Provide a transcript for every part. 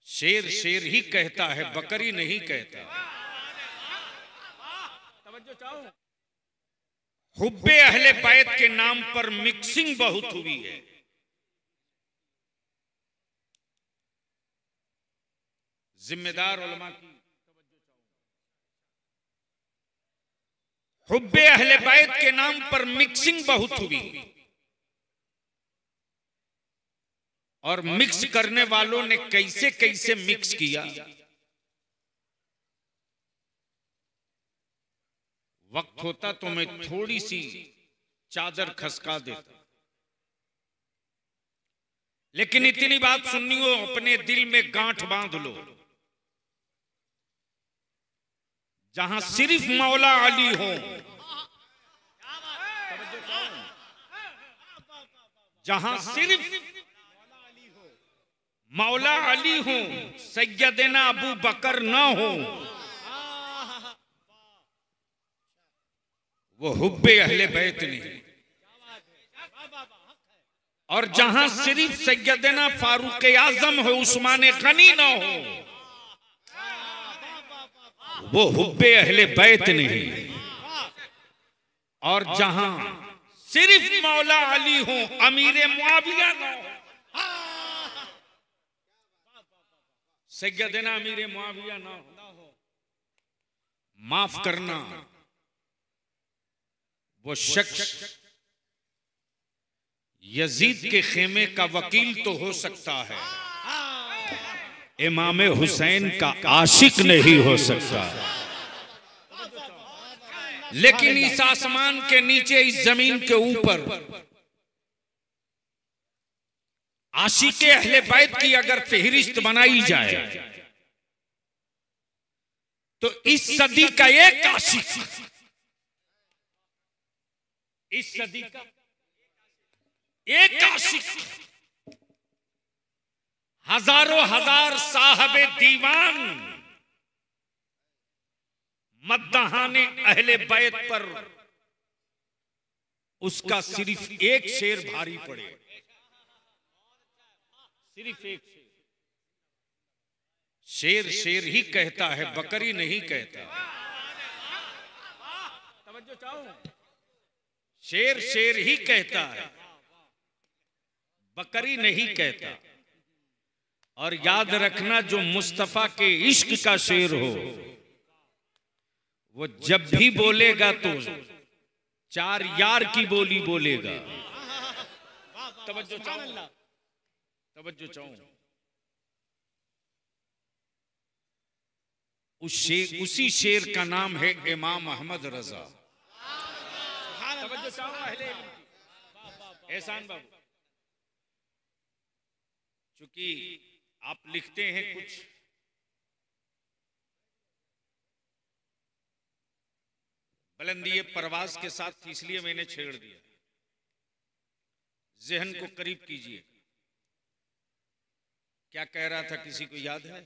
शेर शेर ही कहता है, बकरी नहीं कहता। हुब्बे अहले बैत के नाम पर मिक्सिंग बहुत हुई है। जिम्मेदार उलमा की हुब्बे अहले बैत के नाम पर मिक्सिंग बहुत हुई, और मिक्स करने वालों ने कैसे कैसे मिक्स किया। वक्त होता तो मैं थोड़ी सी चादर खसका देता, लेकिन इतनी बात सुननी हो, अपने दिल में गांठ बांध लो। जहां सिर्फ मौला अली हो, जहां सिर्फ मौला अली हो, सैयदना अबू बकर ना हो, वो हुब्बे अहले बैत नहीं। और जहां सिर्फ सैयदना फारूक आजम हो, उस्मान गनी ना हो, वो हुब्बे अहले बैत नहीं। और जहां सिर्फ मौला अली हो, अमीर मुआविया ना हो, सैयदना अमीर मुआविया ना हो, माफ करना, वो शख्स यजीद के खेमे का वकील तो हो सकता है, इमाम हुसैन का आशिक नहीं हो सकता। लेकिन इस आसमान के नीचे, इस जमीन के ऊपर आशिके अहले बैत की अगर फहरिस्त बनाई जाए, तो इस सदी का एक आशिक, इस सदी का एक आशिक, हजारों हजार साहबे दीवान मद्दहाने अहले बैत पर उसका सिर्फ एक शेर भारी पड़े, सिर्फ एक शेर। शेर शेर ही कहता है, बकरी नहीं कहता। तवज्जो चाहो, शेर शेर ही कहता है, बकरी नहीं कहता। और याद रखना, जो मुस्तफा के इश्क का शेर हो, वो जब भी बोलेगा तो चार यार की बोली बोलेगा। तवज्जो चाहो, तवज्जो चाहो। उसी शेर का नाम है इमाम अहमद रजा। तवज्जो चाहो अहले एहसान बाबू, चूंकि आप लिखते हैं कुछ बुलंदी परवाज के साथ, इसलिए मैंने छेड़ दिया। जहन को करीब कीजिए। क्या कह रहा था, किसी को याद है?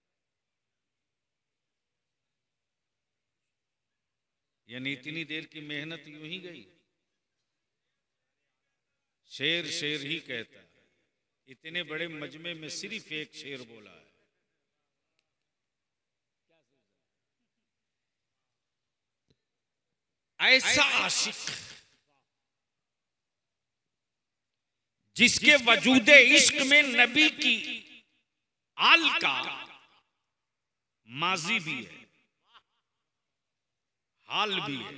यानी इतनी देर की मेहनत यूं ही गई। शेर शेर ही कहता है। इतने बड़े मजमे में सिर्फ एक शेर बोला है। ऐसा आशिक जिसके वजूदे इश्क में नबी की आल का माजी भी है, हाल भी है,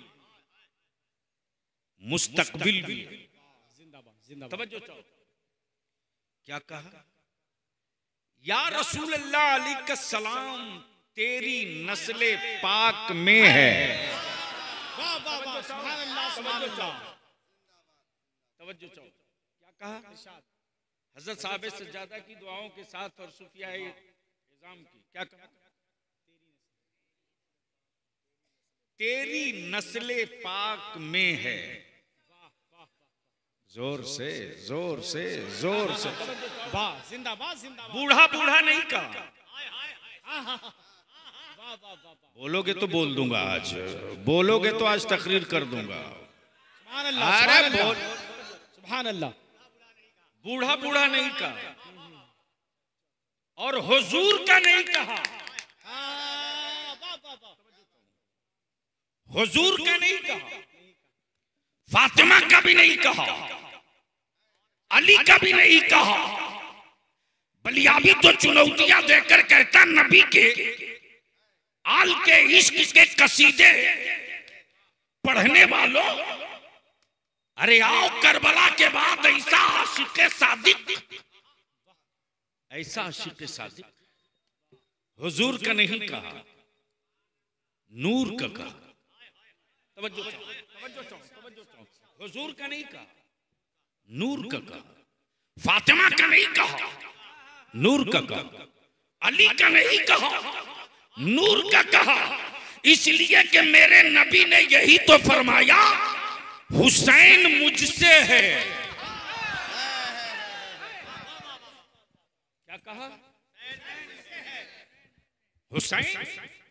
मुस्तकबिल भी है। तवज्जो चाहो, क्या कहा? या रसूल अल्लाह अलैहि सलाम, तेरी नस्ले पाक में है। तवज्जो चाहो, क्या कहा? हजरत साहब सज्जादा की दुआओं के साथ और सूफिया इज़ाम की क्या कहा? तेरी नस्ले पाक में है। जोर से जोर से जोर से, जिंदाबाद जिंदाबाद। बूढ़ा बूढ़ा नहीं कहा। बोलोगे तो बोल दूंगा, आज बोलोगे तो आज तकरीर कर दूंगा। अरे बोल, सुभान अल्लाह। बूढ़ा बूढ़ा नहीं कहा। और हुजूर का नहीं कहा, हुजूर का नहीं कहा, फातिमा का भी नहीं कहा, अली का भी नहीं कहा। बलियाबी तो चुनौतियां देकर कहता नबी के आल के इश्क के कसीदे पढ़ने वालों, अरे आओ करबला के बाद ऐसा आशिक़े सादिक, ऐसा आशिक़े सादिक हुजूर का नहीं कहा, नूर का कहा। तवज्जो चाहो, हुजूर का नहीं कहा, नूर का कहा। फातिमा का नहीं कहा, नूर का कहा। अली का नहीं कहा, नूर का कहा। इसलिए कि मेरे नबी ने यही तो फरमाया, हुसैन मुझसे है। क्या कहा? हुसैन,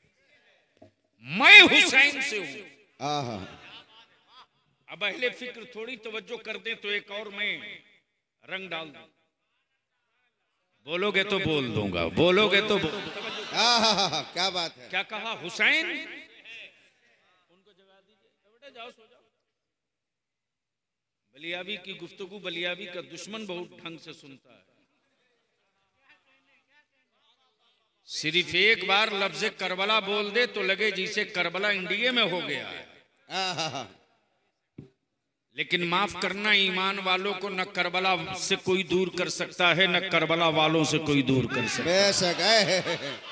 मैं हुसैन से हूं। अब अहले फिक्र थोड़ी तवज्जो कर दे तो एक और मैं रंग डाल दूं। बोलोगे तो बोल दूंगा, बोलोगे तो क्या बात है। क्या कहा? हुसैन। उनको जगा दीजिए, बेटा जाओ सो जाओ। बलियाबी की गुफ्तगू बलियाबी का दुश्मन बहुत ढंग से सुनता है। सिर्फ एक बार लफ्ज करबला बोल दे तो लगे जैसे करबला इंडिया में हो गया है। लेकिन माफ करना, ईमान वालों को न करबला से कोई दूर कर सकता है, न करबला वालों से कोई दूर कर सकता है।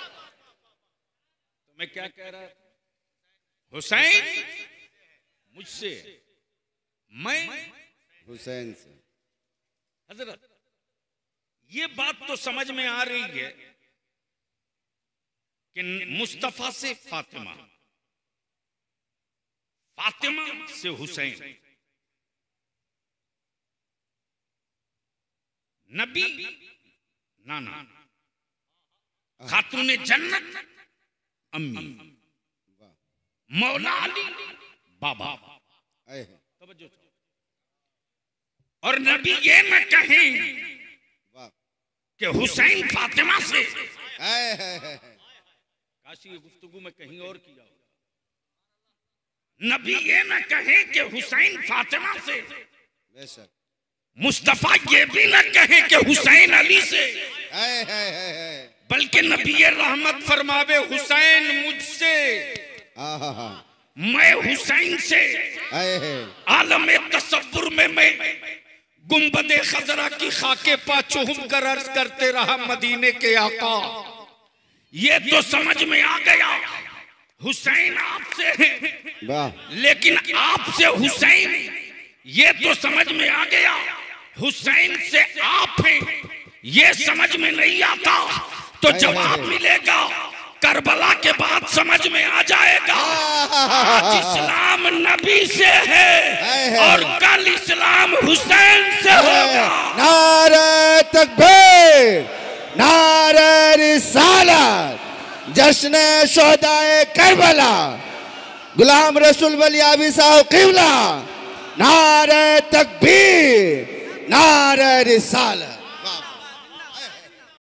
तो मैं क्या कह रहा था? हुसैन मुझसे, मैं हुसैन से। हजरत ये बात तो समझ में आ रही है कि मुस्तफा से फातिमा, फातिमा से हुसैन, नबी नाना, खातूने जन्नत अम्मी, मौला अली बाबा। और नबी ये न कहें कि हुसैन फातिमा से। काशी ये गुफ्तगू में कहीं और किया होगा। नबी ये न कहे कि हुसैन फातिमा से, मुस्तफा ये भी न कहे कि हुसैन अली से, बल्कि नबी रहमत फरमावे हुसैन मुझसे, मैं हुसैन से। आलम तसव्वुर में मैं गुंबदे खजरा की खाके पा चुहुम कर अर्ज करते रहा मदीने के आका, ये तो समझ में आ गया हुसैन आपसे है, लेकिन आपसे हुसैन, ये तो समझ में आ गया हुसैन से आप हैं, ये समझ में नहीं आता। तो जवाब मिलेगा करबला के बाद समझ में आ जाएगा। आज इस्लाम नबी से है और कल इस्लाम हुसैन से होगा। नारे तकबीर, नारे रिसालत, जश्न शोहदाए करबला, गुलाम रसूल बलियाबी साहब क़िबला। नारे तकबीर, नारे रिसालत।